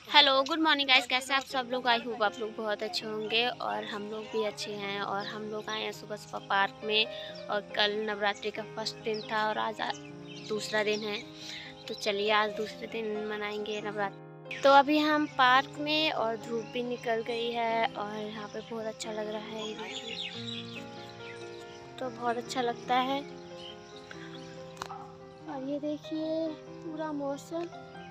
Hello good morning guys, कैसे आप सब लोग। आई होप आप लोग बहुत अच्छे होंगे और हम लोग भी अच्छे हैं। और हम लोग आए हैं सुबह सुबह पार्क में। और कल नवरात्रि का फर्स्ट दिन था और आज दूसरा दिन है, तो चलिए आज दूसरे दिन मनाएंगे नवरात्रि। तो अभी हम पार्क में और धूप भी निकल गई है और यहाँ पे बहुत अच्छा लग रहा है। ये देखिए, तो बहुत अच्छा लगता है। और ये देखिए पूरा मौसम।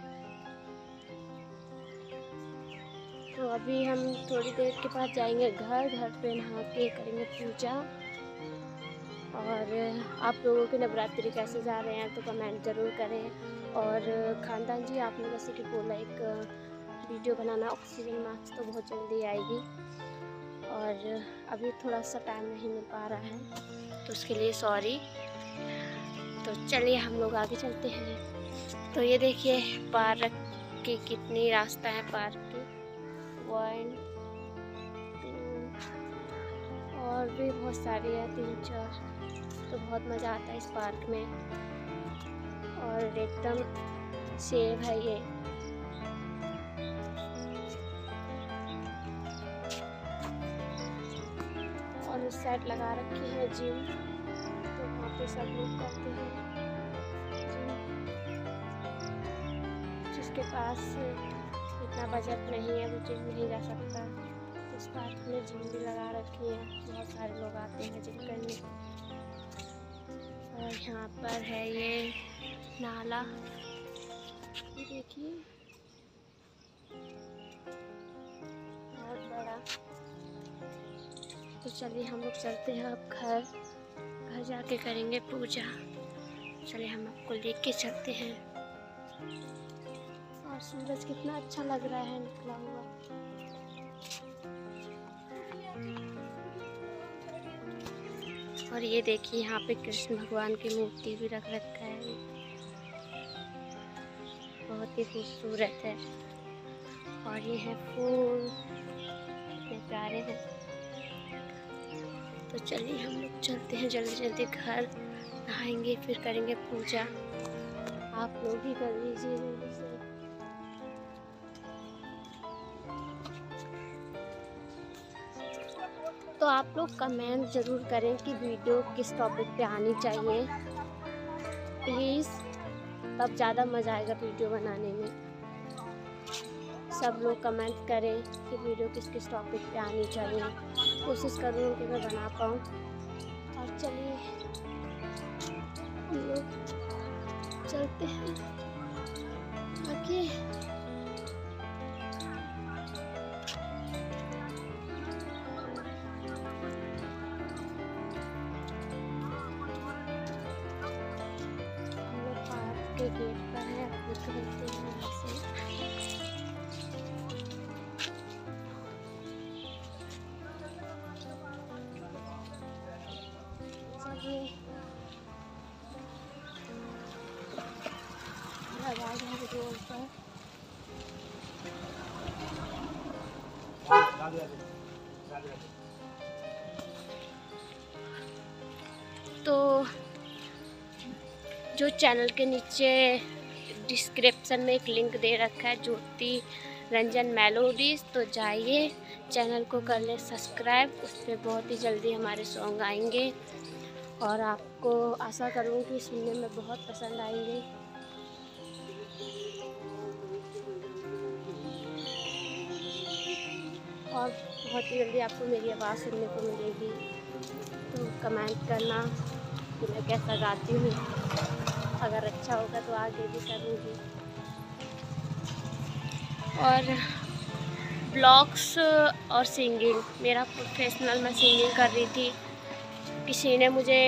तो अभी हम थोड़ी देर के बाद जाएंगे घर पे नहा के करेंगे पूजा। और आप लोगों के नवरात्रि कैसे जा रहे हैं तो कमेंट ज़रूर करें। और खानदान जी, आपने जैसे कि बोला एक वीडियो बनाना, ऑक्सीजन मास्क तो बहुत जल्दी आएगी और अभी थोड़ा सा टाइम नहीं मिल पा रहा है, तो उसके लिए सॉरी। तो चलिए हम लोग आगे चलते हैं। तो ये देखिए पार्क की कितनी रास्ता है। पार्क की 1 2 और भी बहुत सारी है, 3 4। तो बहुत मज़ा आता है इस पार्क में और एकदम सेफ है ये। और उस साइड लगा रखी है जिम, तो वहाँ पे सब लोग करते हैं जिम। जिसके पास इतना बजट नहीं है वो जिम नहीं जा सकता। इस पार्क में जिम भी लगा रखी है, बहुत सारे लोग आते हैं जिम करने। और यहाँ पर है ये नाला, ये देखिए बहुत बड़ा। तो चलिए हम लोग चलते हैं अब घर जाके करेंगे पूजा। चलिए हम आपको लेके चलते हैं। और सूरज कितना अच्छा लग रहा है निकला हुआ। और ये देखिए यहाँ पे कृष्ण भगवान की मूर्ति भी रख रखा है, बहुत ही खूबसूरत है। और ये है फूल, कितने प्यारे हैं। तो चलिए हम लोग चलते हैं जल्दी जल्दी घर, नहाएंगे फिर करेंगे पूजा। आप लोग भी कर लीजिए जल्दी से। तो आप लोग कमेंट ज़रूर करें कि वीडियो किस टॉपिक पे आनी चाहिए प्लीज़, तब ज़्यादा मज़ा आएगा वीडियो बनाने में। सब लोग कमेंट करें कि वीडियो किस किस टॉपिक पे आनी चाहिए, कोशिश करूँ कि मैं बना पाऊँ। और चलिए हम लोग चलते हैं आगे। के गेट पर है, आप लोग खरीदते हैं यहाँ से। चलिए लगा है रोड पर। तो जो चैनल के नीचे डिस्क्रिप्शन में एक लिंक दे रखा है, ज्योति रंजन मेलोडीज, तो जाइए चैनल को कर ले सब्सक्राइब। उस पर बहुत ही जल्दी हमारे सॉन्ग आएंगे और आपको आशा करूँगी सुनने में बहुत पसंद आएंगे। और बहुत ही जल्दी आपको मेरी आवाज़ सुनने को मिलेगी। तो कमेंट करना कि मैं कैसा गाती हूँ, अगर अच्छा होगा तो आगे भी करूँगी। और ब्लॉग्स और सिंगिंग, मेरा प्रोफेशनल, मैं सिंगिंग कर रही थी। किसी ने मुझे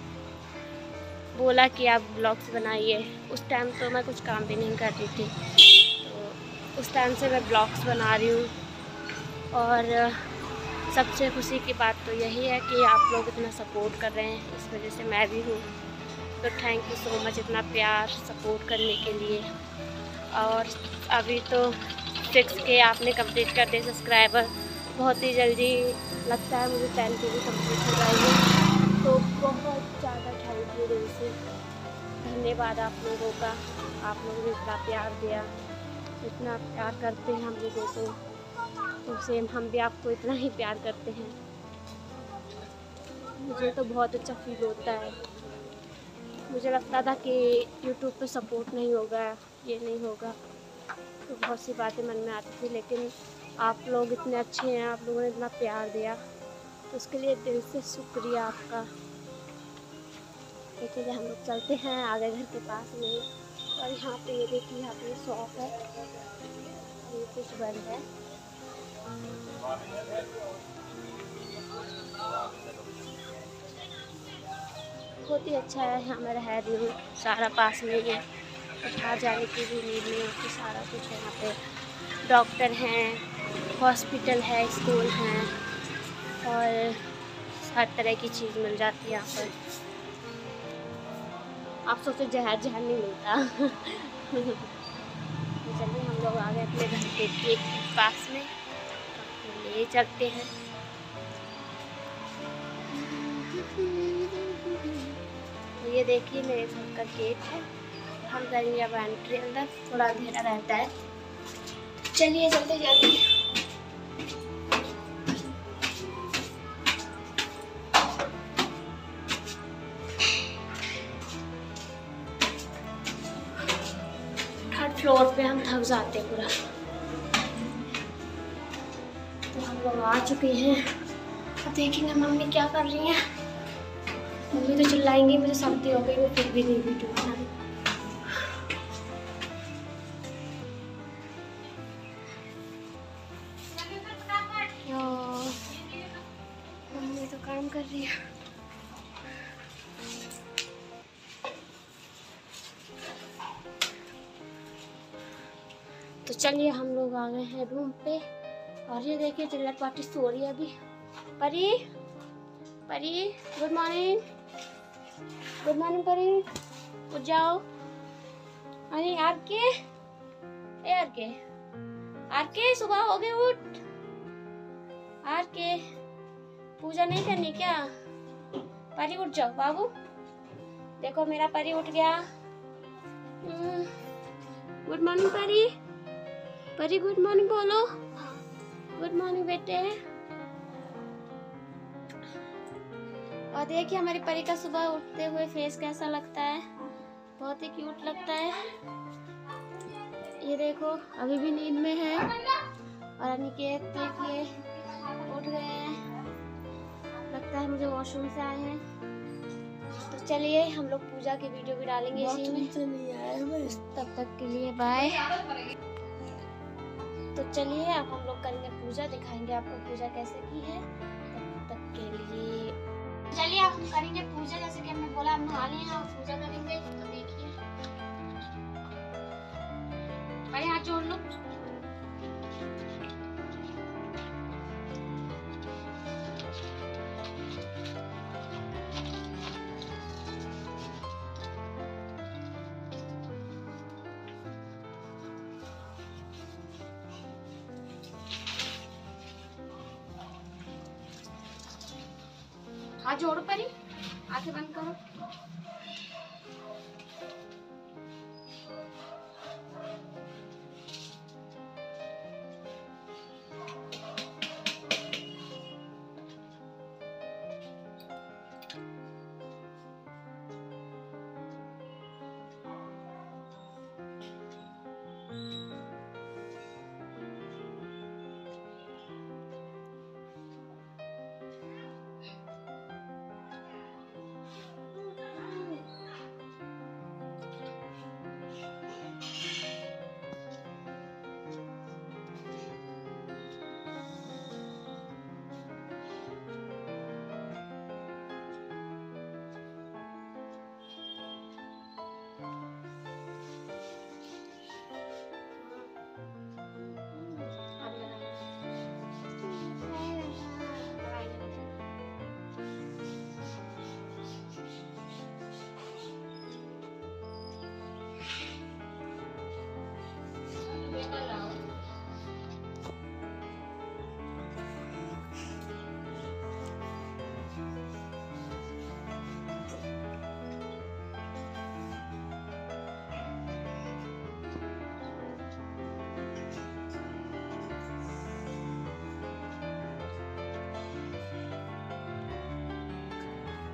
बोला कि आप ब्लॉग्स बनाइए, उस टाइम तो मैं कुछ काम भी नहीं कर रही थी, तो उस टाइम से मैं ब्लॉग्स बना रही हूँ। और सबसे खुशी की बात तो यही है कि आप लोग इतना सपोर्ट कर रहे हैं, इस वजह से मैं भी हूँ। तो थैंक यू सो मच इतना प्यार सपोर्ट करने के लिए। और अभी तो 6K आपने कंप्लीट कर दिए सब्सक्राइबर, बहुत ही जल्दी लगता है मुझे 10K भी कंप्लीट हो जाएगी। तो बहुत ज़्यादा थैंक यू दिल से, धन्यवाद आप लोगों का। आप लोगों ने इतना प्यार दिया इतना प्यार करते हैं हम लोगों को, तो सेम हम भी आपको इतना ही प्यार करते हैं। मुझे तो बहुत अच्छा फील होता है। मुझे लगता था कि यूट्यूब पे सपोर्ट नहीं होगा, ये नहीं होगा, तो बहुत सी बातें मन में आती थी, लेकिन आप लोग इतने अच्छे हैं, आप लोगों ने इतना प्यार दिया, तो उसके लिए दिल से शुक्रिया आपका। तो चलिए हम लोग चलते हैं आगे घर के पास में। और यहाँ पे ये देखिए, यहाँ पे शॉप है, ये कुछ बंद है। बहुत ही अच्छा है, हमारा है व्यू, सारा पास में ही है, बाहर जाने की भी नीड नहीं होती, सारा कुछ है यहाँ पे। डॉक्टर हैं, हॉस्पिटल है, स्कूल हैं, और हर तरह की चीज़ मिल जाती है यहाँ पर। आप सोचो जहर जहर नहीं मिलता। तो चलिए हम लोग आ गए अपने घर के गेट के पास में, तो ले चलते हैं। तो ये देखिए मेरे घर का गेट है, हम करेंगे अब एंट्री अंदर, थोड़ा अंधेरा रहता है। चलिए चलते जल्दी। थर्ड फ्लोर पे हम थक जाते पूरा। तो हम लोग आ चुके हैं, अब देखेंगे मम्मी क्या कर रही हैं। मम्मी तो चिल्लाएंगी, मुझे सर्दी हो गई, मैं फिर भी नहीं वीडियो बनाई। मम्मी तो काम कर रही है। तो चलिए हम लोग आ गए हैं रूम पे, और ये देखिए चिल्लर पार्टी सो रही है अभी। परी, Pari good morning, good morning परी, उठ जाओ। अरे आर के आर के सुबह हो गई, उठ। आर के पूजा नहीं करनी क्या? परी उठ जाओ बाबू, देखो मेरा परी उठ गया। Good morning Pari, Pari good morning बोलो, गुड मॉर्निंग बेटे। और देखिए हमारी परी का सुबह उठते हुए फेस कैसा लगता है, बहुत ही क्यूट लगता है। ये देखो अभी भी नींद में है, और अनिकेत देखिए उठ गए हैं, लगता है मुझे वॉशरूम से आए हैं। तो चलिए हम लोग पूजा की वीडियो भी डालेंगे इसी में, तब तक के लिए बाय। तो चलिए अब हम लोग करेंगे पूजा, दिखाएंगे आपको पूजा कैसे की है, तब तक के लिए चलिए अब हम करेंगे पूजा। जैसे कि हमने बोला हम नहा लिए हैं, अब पूजा करेंगे। तो देखिए भाई हाथ जोड़ लो। हाथ जोड़ो परी, आंखें बंद करो।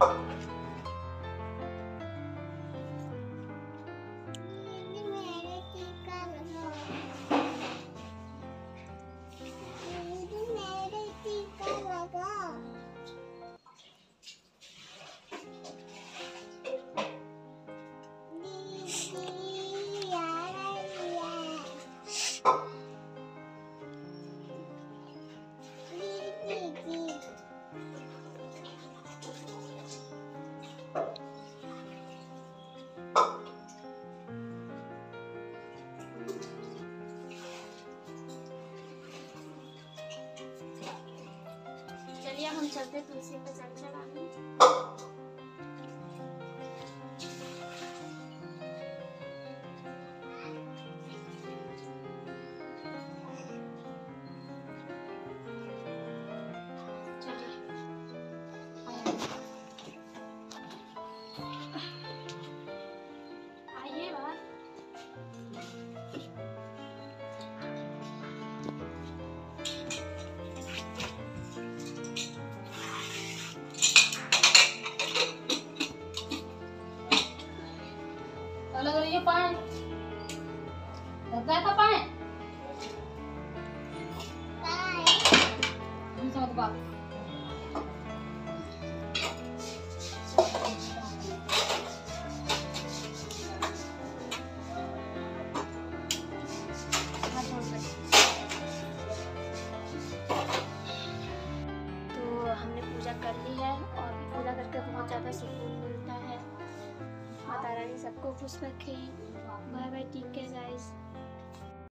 चलिए हम चलते तुलसी पे जल चढ़ाने। आइए बाहर। लग रही है पाए का पाए बात तो हमने पूजा कर ली है और पूजा करके बहुत ज़्यादा सुकून मिलता है। माता रानी सबको खुश रखे। Bye bye, take care guys.